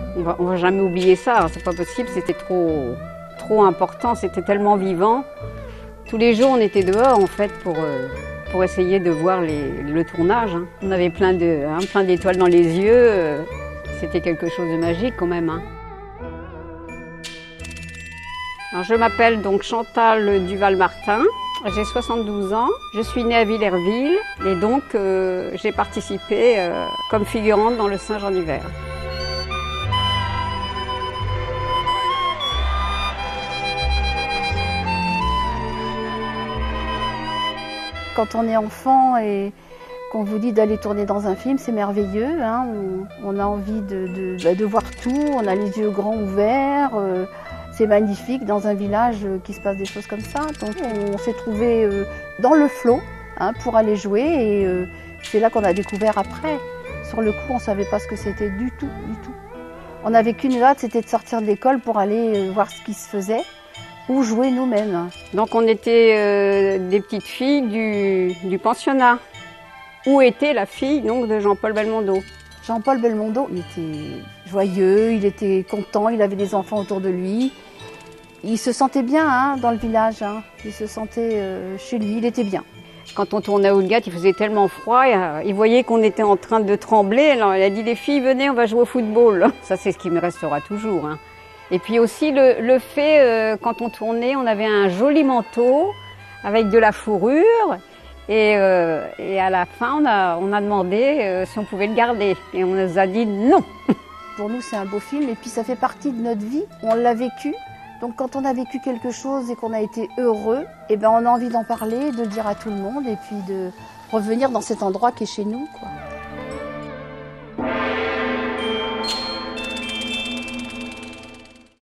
On va jamais oublier ça, c'est pas possible, c'était trop important, c'était tellement vivant. Tous les jours, on était dehors en fait pour essayer de voir le tournage. Hein. On avait plein d'étoiles dans les yeux, c'était quelque chose de magique quand même. Hein. Alors, je m'appelle donc Chantal Duval-Martin, j'ai 72 ans, je suis née à Villerville et donc j'ai participé comme figurante dans le Singe en hiver. Quand on est enfant et qu'on vous dit d'aller tourner dans un film, c'est merveilleux. Hein, on a envie de voir tout, on a les yeux grands ouverts. C'est magnifique dans un village qu'il se passe des choses comme ça. Donc on s'est trouvé dans le flot pour aller jouer et c'est là qu'on a découvert après. Sur le coup, on ne savait pas ce que c'était du tout. On n'avait qu'une hâte, c'était de sortir de l'école pour aller voir ce qui se faisait ou jouer nous-mêmes. Donc on était des petites filles du pensionnat. Où était la fille donc, de Jean-Paul Belmondo. Jean-Paul Belmondo, il était joyeux, il était content, il avait des enfants autour de lui. Il se sentait bien dans le village, il se sentait chez lui, il était bien. Quand on tournait à Houlgate, il faisait tellement froid, il voyait qu'on était en train de trembler. Alors il a dit, les filles, venez, on va jouer au football. Ça, c'est ce qui me restera toujours. Hein. Et puis aussi le fait, quand on tournait, on avait un joli manteau avec de la fourrure. Et à la fin, on a demandé si on pouvait le garder. Et on nous a dit non. Pour nous, c'est un beau film et puis ça fait partie de notre vie. On l'a vécu. Donc quand on a vécu quelque chose et qu'on a été heureux, eh ben, on a envie d'en parler, de le dire à tout le monde et puis de revenir dans cet endroit qui est chez nous, quoi.